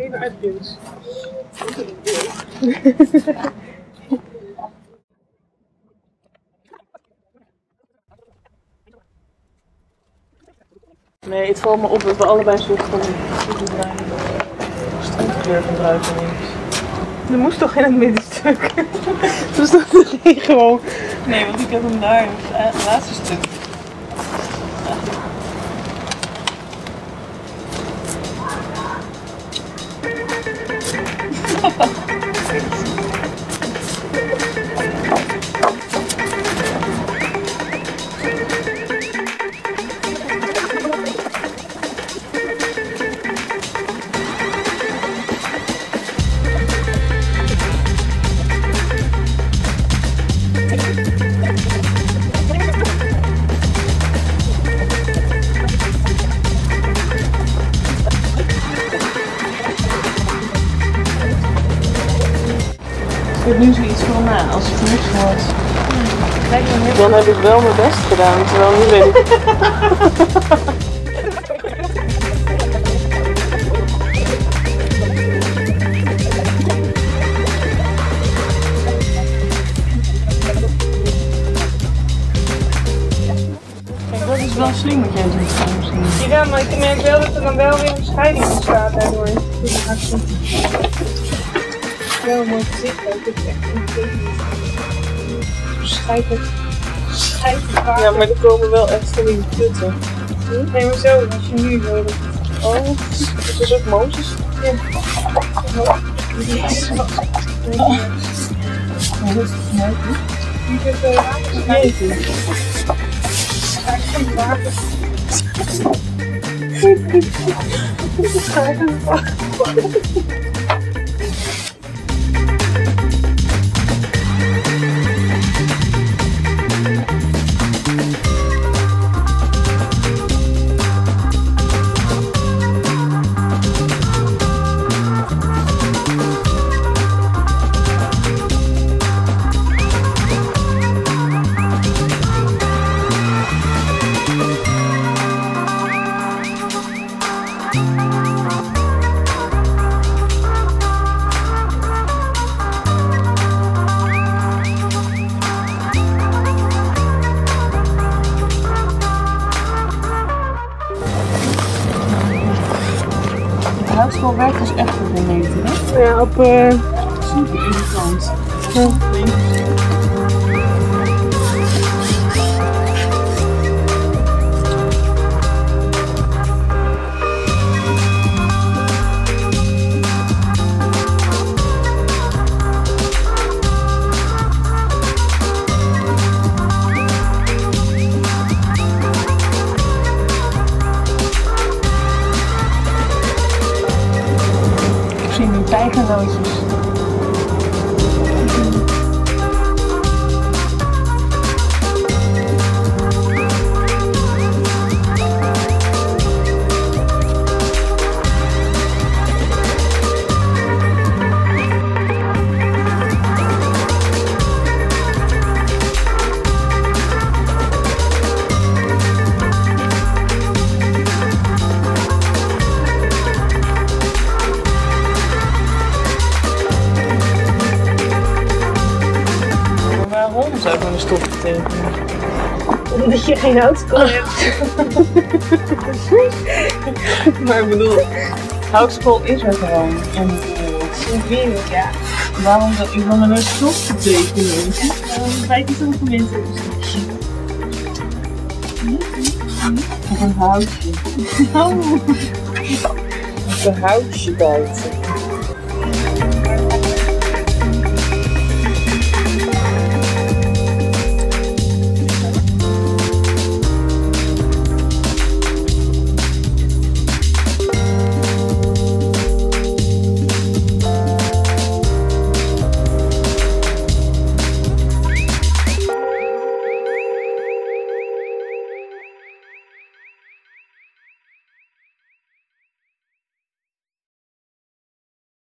even uitduwt. Nee, het valt me op dat we allebei een soort van struikkleur van druiven ineens. Er moest toch in het middenstuk? Het was toch geen gewoon? Nee, want ik heb hem daar in het laatste stuk. Ik heb nu zoiets van, nou, als het niks wordt, dan heb ik wel mijn best gedaan, terwijl nu weet ik... Kijk, dat is wel slim wat jij doet misschien. Ja, maar ik merk wel dat er dan wel weer een scheiding ontstaat daardoor. Wel mooi gezicht ook, het is echt een schijt het water. Ja, maar er komen wel echt van die putten. Nee, maar zo, als je nu wil. Oh, het is ook Mozes. Ja. Ja, dat is het mooi. Je kunt er water schijten. Schijt van water. Schijt van water. Houtskool werkt dus echt op een meter, hè? Ja, op super irritant. Tijgernootjes. Waarom zou ik een stof betekenen? Omdat je geen houtskool hebt. Maar ik bedoel, houtskool is er gewoon in de wereld. Ja. Waarom zou iemand een stof betekenen? Bij die sommige mensen is het of een houtje. Oh. Of een houtje buiten.